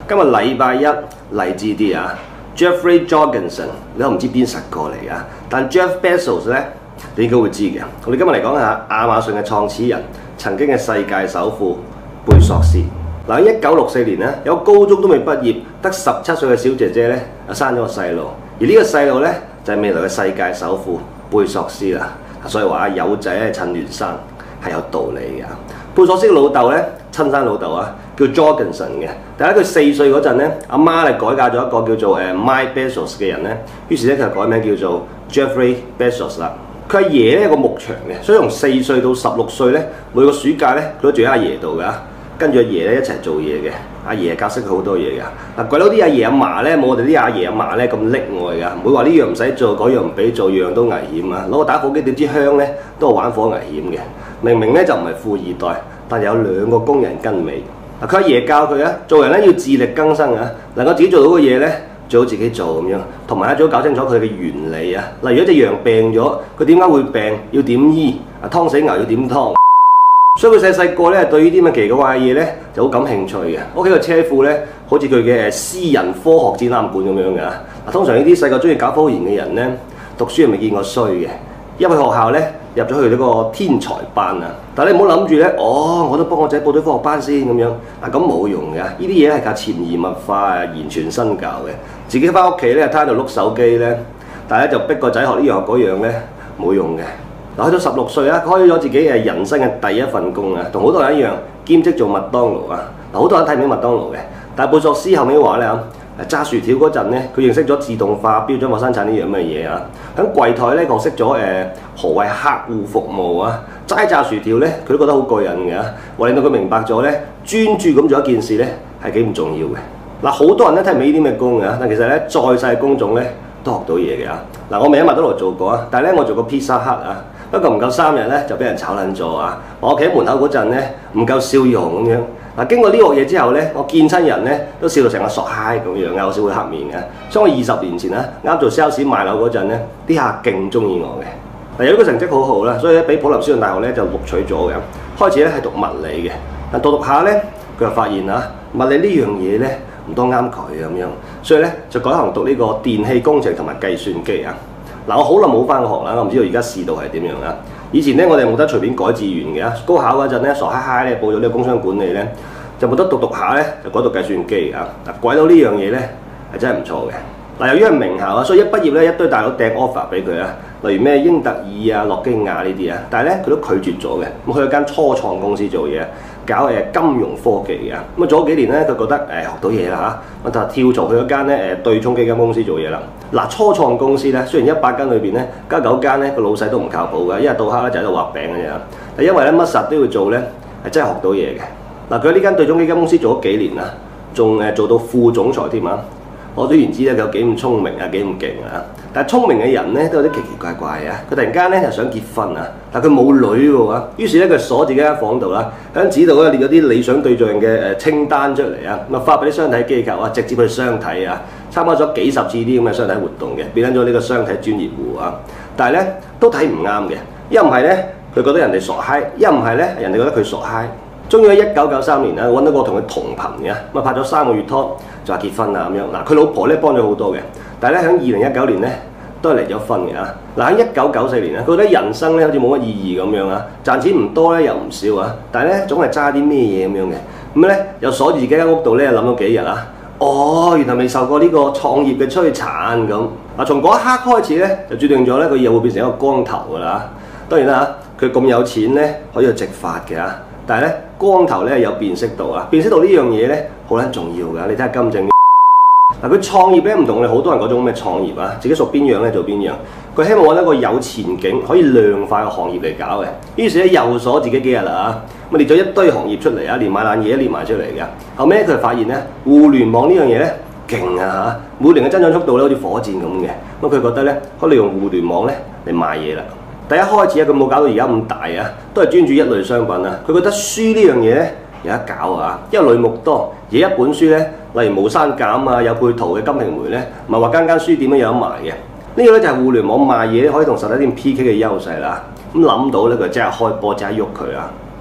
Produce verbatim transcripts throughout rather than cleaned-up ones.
今日禮拜一勵志啲啊 ，Jeffrey Jorgensen 你都唔知邊十個嚟啊，但 Jeff Bezos 咧你應該會知嘅。我哋今日嚟講下亞馬遜嘅創始人，曾經嘅世界首富貝索斯。嗱，喺一九六四年咧，有高中都未畢業，得十七歲嘅小姐姐咧，啊生咗個細路，而呢個細路咧就係、是、未來嘅世界首富貝索斯啦。所以話有仔咧趁亂生係有道理嘅。貝索斯嘅老豆咧，親生老豆啊，叫 Jorgensen 嘅。但係佢四歲嗰陣咧，阿媽咧改嫁咗一個叫做誒 Mike Bezos 嘅人咧，於是咧佢就改名叫做 Jeffrey Bezos 啦。佢阿爺咧有個牧場嘅，所以從四歲到十六歲咧，每個暑假咧佢都住喺阿爺度㗎，跟住阿爺咧一齊做嘢嘅。阿爺教識佢好多嘢㗎。嗱，鬼佬啲阿爺阿嫲咧冇我哋啲阿爺阿嫲咧咁溺愛㗎，唔會話呢樣唔使做，嗰樣唔俾做，樣樣都危險啊！攞個打火機點支香咧都係玩火危險嘅。明明咧就唔係富二代，但有兩個工人跟尾。嗱，佢阿爺教佢啊，做人咧要自力更生啊，能夠自己做到嘅嘢咧，最好自己做咁樣，同埋咧最好搞清楚佢嘅原理啊。例如一隻羊病咗，佢點解會病，要點醫？啊，劏死牛要點劏？所以佢細細個咧對呢啲咁嘅奇怪嘅嘢咧就好感興趣嘅。屋企個車庫咧好似佢嘅私人科學展覽館咁樣嘅。嗱，通常呢啲細個中意搞科研嘅人咧，讀書係未見過衰嘅。入去學校咧，入咗去呢個天才班啊！但係你唔好諗住咧，哦，我都幫我仔報咗科學班先咁樣。嗱，咁冇用嘅。呢啲嘢係靠潛移默化啊，言傳身教嘅。自己翻屋企咧，攤喺度碌手機咧，但係咧就逼個仔學呢樣學嗰樣咧，冇用嘅。嗱，去到十六歲啊，開咗自己嘅人生嘅第一份工啊，同好多人一樣兼職做麥當勞啊。嗱，好多人睇唔起麥當勞嘅，但係貝索斯後尾話咧嚇，炸薯條嗰陣咧，佢認識咗自動化標準化生產呢樣嘅嘢啊。喺櫃台咧學識咗誒何謂客戶服務啊。齋炸薯條咧，佢都覺得好過癮嘅，話令到佢明白咗咧專注咁做一件事咧係幾唔重要嘅。嗱，好多人咧睇唔起呢啲咁嘅工嘅，但其實咧再細工種咧都學到嘢嘅啊。嗱，我未喺麥當勞做過啊，但係咧我做過 Pizza Hut 啊。不過唔夠三日咧，就俾人炒撚咗啊！我企喺門口嗰陣咧，唔夠笑容咁樣。嗱，經過呢鑊嘢之後咧，我見親人咧都笑到成個傻閪咁樣，有少會黑面嘅。所以我二十年前咧，啱做 sales 賣樓嗰陣咧，啲客勁中意我嘅。嗱，有呢個成績好好啦，所以咧俾普林斯頓大學咧就錄取咗嘅。開始咧係讀物理嘅，但讀讀下咧，佢就發現啊，物理呢樣嘢咧唔多啱佢咁樣，所以咧就改行讀呢個電氣工程同埋計算機啊。嗱，我好耐冇翻過學啦，我唔知道而家市道係點樣啊！以前咧，我哋冇得隨便改志願嘅，高考嗰陣咧，傻嗨嗨咧報咗呢個工商管理咧，就冇得讀讀下咧，就改讀計算機啊！嗱，鬼佬呢樣嘢咧係真係唔錯嘅。嗱，由於係名校啊，所以一畢業咧，一堆大佬掟 offer 俾佢啊，例如咩英特爾啊、諾基亞呢啲啊，但係咧佢都拒絕咗嘅。咁去咗間初創公司做嘢，搞誒金融科技嘅。咁啊做咗幾年咧，佢覺得誒、呃、學到嘢啦嚇，咁就跳槽去咗間咧誒對沖基金公司做嘢啦。嗱，初創公司咧，雖然一百間裏邊咧，加九間咧個老細都唔靠譜嘅，一日到黑咧就喺度畫餅嘅啫。但因為咧乜實都要做咧，係真係學到嘢嘅。嗱，佢喺呢間對沖基金公司做咗幾年啦，仲誒做到副總裁添啊！我都唔知咧佢有幾咁聰明啊，幾咁勁啊！但係聰明嘅人咧都有啲奇奇怪怪啊！佢突然間咧就想結婚啊，但係佢冇女嘅喎，於是咧佢鎖自己間房度啦，喺紙度咧列咗啲理想對象嘅誒清單出嚟啊，咁啊發俾啲相睇機構啊，直接去相睇啊，參加咗幾十次啲咁嘅相睇活動嘅，變咗呢個相睇專業戶啊！但係咧都睇唔啱嘅，一唔係咧佢覺得人哋傻閪，一唔係咧人哋覺得佢傻閪。終於喺一九九三年啊，揾到個同佢同頻嘅，咁啊拍咗三個月拖就話結婚啦咁樣。嗱，佢老婆咧幫咗好多嘅，但係咧喺二零一九年咧都係離咗婚嘅啊。嗱，喺一九九四年咧，佢覺得人生咧好似冇乜意義咁樣啊，賺錢唔多咧又唔少啊，但係咧總係揸啲咩嘢咁樣嘅。咁咧又鎖住自己間屋度咧諗咗幾日啊。哦，原來未受過呢個創業嘅摧殘咁。嗱，從嗰一刻開始咧就注定咗咧佢以後會變成一個光頭㗎啦。當然啦嚇，佢咁有錢咧可以去植髮嘅啊。但係咧，光頭咧有辨識度啊！辨識度呢樣嘢咧好撚重要㗎。你睇下金正嗱，佢創業咧唔同我哋好多人嗰種咩創業啊，自己屬邊樣咧做邊樣。佢希望揾一個有前景、可以量化嘅行業嚟搞嘅。於是咧又鎖自己幾日啦啊！咁列咗一堆行業出嚟啊，連買爛嘢都列埋出嚟嘅。後尾佢就發現咧，互聯網呢樣嘢咧勁啊嚇！每年嘅增長速度咧好似火箭咁嘅。咁佢覺得咧可以利用互聯網咧嚟賣嘢啦。第一開始啊，佢冇搞到而家咁大啊，都係專注一類商品啊。佢覺得書呢樣嘢咧有得搞啊，因為類目多，而一本書咧，例如無刪減啊，有配圖嘅《金瓶梅》咧，唔係話間間書店都有得賣嘅。呢個咧就係互聯網賣嘢可以同實體店 P K 嘅優勢啦。咁諗到咧，佢即刻開波，即刻喐佢啊！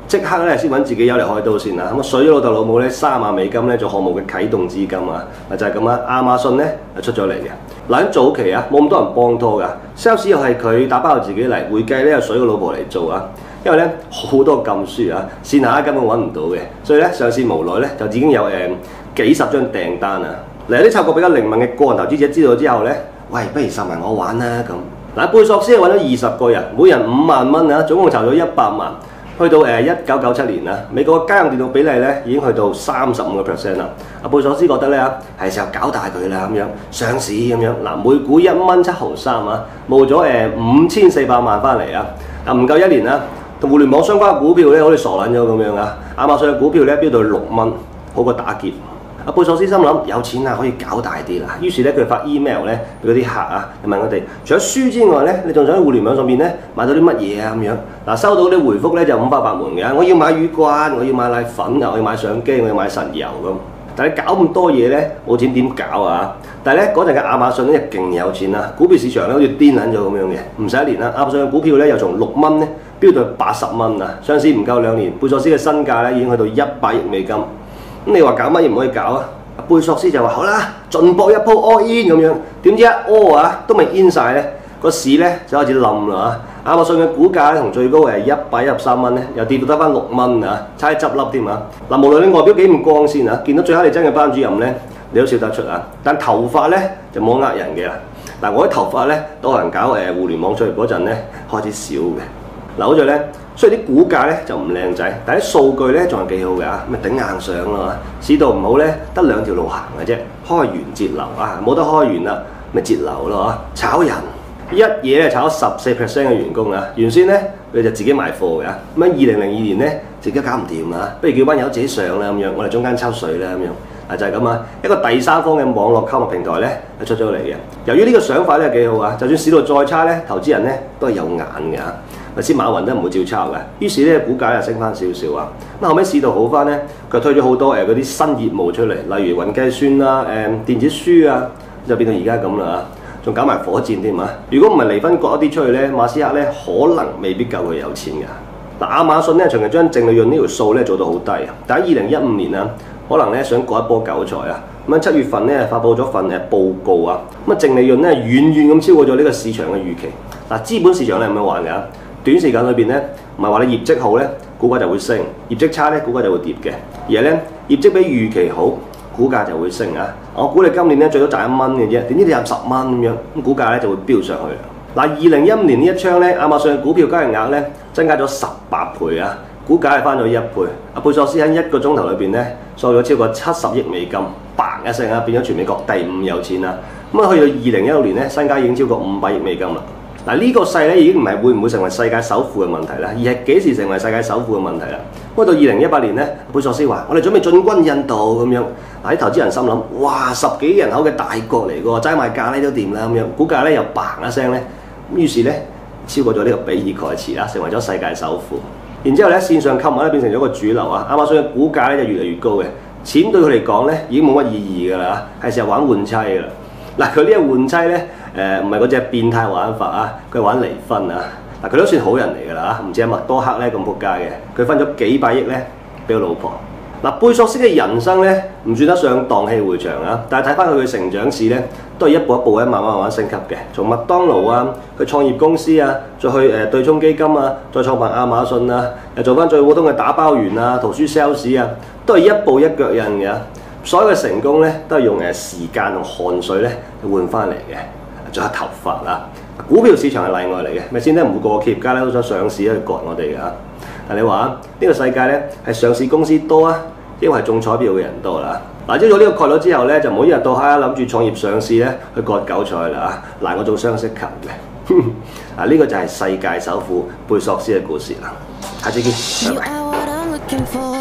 即刻咧先揾自己友嚟開刀先啦。咁啊，水咗老豆老母咧三萬美金咧做項目嘅啟動資金啊，嗱就係咁啊。亞馬遜咧就出咗嚟嘅。嗱喺早期啊，冇咁多人幫拖㗎 ，sales 又係佢打包自己嚟，會計咧又水個老婆嚟做啊。因為咧好多禁書啊，線下根本揾唔到嘅，所以咧上市無奈咧就已經有誒、呃、幾十張訂單啊。嚟有啲策略比較靈敏嘅個人投資者知道之後咧，喂，不如實埋我玩啦咁。嗱，貝索斯揾咗二十個人，每人五萬蚊啊，總共籌咗一百萬。去到誒一九九七年啦，美國嘅家用電腦比例咧已經去到三十五個 percent 啦。阿貝索斯覺得咧係時候搞大佢啦，咁樣上市咁樣嗱，每股一蚊七毫三啊，冒咗誒五千四百萬翻嚟啊！嗱，唔夠一年啦，同互聯網相關嘅股票咧好似傻撚咗咁樣啊！亞馬遜嘅股票咧飆到六蚊，好過打劫。阿貝索斯心諗有錢啊，可以搞大啲啦。於是咧佢發 email 咧俾嗰啲客啊，問佢哋除咗書之外咧，你仲想喺互聯網上面咧買到啲乜嘢啊咁樣？嗱，收到啲回覆咧就五花八門嘅，我要買魚乾，我要買奶粉啊，我要買相機，我要買神油咁。但係你搞咁多嘢咧，冇錢點搞啊？但係咧嗰陣嘅亞馬遜咧勁有錢啊，股票市場咧好似癲撚咗咁樣嘅，唔使一年啦，亞馬遜嘅股票咧又從六蚊咧飆到八十蚊啊！上市唔夠兩年，貝索斯嘅身價咧已經去到一百億美金。咁你話搞乜嘢唔可以搞啊？貝索斯就話好啦，盡搏一鋪 all in 咁樣，點知一 all 啊都未 in 晒咧，個市咧就開始冧啦嚇。亞馬遜嘅股價咧同最高係一百一十三蚊咧，又跌到得翻六蚊啊，差啲執笠添啊！嗱，無論你外表幾唔光鮮啊，見到最乞人憎嘅班主任咧，你都笑得出啊。但頭髮咧就冇呃人嘅啦。嗱，我啲頭髮咧多人搞誒互聯網創業嗰陣咧開始少嘅。嗱，好在咧。雖然啲股價咧就唔靚仔，但係啲數據咧仲係幾好嘅啊，咪頂硬上咯。市道唔好咧，得兩條路行嘅啫，開源節流啊，冇得開源啦，咪節流咯。炒人一嘢咧炒十四 percent 嘅員工啊，原先咧佢就自己賣貨嘅，咁喺二零零二年咧自己都搞唔掂啊，不如叫班友自己上啦咁樣，我哋中間抽水啦咁樣。啊就係咁啊，一個第三方嘅網絡購物平台咧就出咗嚟嘅。由於呢個想法咧幾好啊，就算市道再差咧，投資人咧都係有眼嘅嚇。咪先馬雲都唔會照抄嘅，於是咧股價又升翻少少啊。咁後尾市道好翻咧，佢推咗好多誒嗰啲新業務出嚟，例如雲計算啦、誒、呃、電子書啊，就變到而家咁啦嚇，仲搞埋火箭添啊！如果唔係離婚割一啲出去咧，馬斯克咧可能未必夠佢有錢㗎。嗱，亞馬遜咧長期將淨利潤呢條數咧做到好低啊，但喺二零一五年啊，可能咧想割一波韭菜啊。咁喺七月份咧發布咗份誒報告啊，咁啊淨利潤咧遠遠咁超過咗呢個市場嘅預期。嗱，資本市場咧係咁樣玩㗎。短時間裏邊咧，唔係話你業績好咧，股價就會升；業績差咧，股價就會跌嘅。而係咧，業績比預期好，股價就會升啊！我估你今年咧最多賺一蚊嘅啫，點知你賺十蚊咁樣，咁股價咧就會飆上去啦。嗱，二零一五年呢一槍咧，亞馬遜嘅股票交易額咧增加咗十八倍啊，股價係翻咗一倍。阿貝索斯喺一個鐘頭裏邊咧，收咗超過七十億美金，嘭一聲啊，變咗全美國第五有錢啦。咁啊，去到二零一六年咧，身家已經超過五百億美金啦。嗱，呢個勢咧已經唔係會唔會成為世界首富嘅問題啦，而係幾時成為世界首富嘅問題啦。不過到二零一八年咧，貝索斯話：我哋準備進軍印度咁樣。嗱，啲投資人心諗：哇，十幾億人口嘅大國嚟㗎喎，齋賣咖喱都掂啦咁樣。股價咧又嘭一聲咧，於是咧超過咗呢個比爾蓋茨啦，成為咗世界首富。然之後咧，線上購物咧變成咗個主流啊，亞馬遜嘅股價咧就越嚟越高嘅。錢對佢嚟講咧已經冇乜意義㗎啦，係時候玩換妻㗎啦。嗱，佢呢個換妻咧。誒唔係嗰隻變態玩法啊，佢係玩離婚啊！嗱，佢都算好人嚟㗎啦，唔似阿麥多克咧咁仆街嘅，佢分咗幾百億咧俾個老婆。嗱，貝索斯嘅人生咧唔算得上蕩氣迴腸啊，但係睇翻佢嘅成長史咧，都係一步一步咧慢慢慢慢升級嘅。從麥當勞啊，去創業公司啊，再去誒對沖基金啊，再創辦亞馬遜啊，又做翻最普通嘅打包員啊、圖書 sales 啊，都係一步一腳印嘅。所有嘅成功咧都係用誒時間同汗水咧換翻嚟嘅。仲有頭髮啦，股票市場係例外嚟嘅，咪先咧唔會個個企業家咧都想上市去割我哋㗎。但你話啊，呢個世界咧係上市公司多啊，抑或係中彩票嘅人多啦？嗱，知道呢個概率之後咧，就唔好一日到黑諗住創業上市咧去割韭菜啦嚇，難過做雙色球嘅。啊，呢個就係世界首富貝索斯嘅故事啦。下次見，拜拜。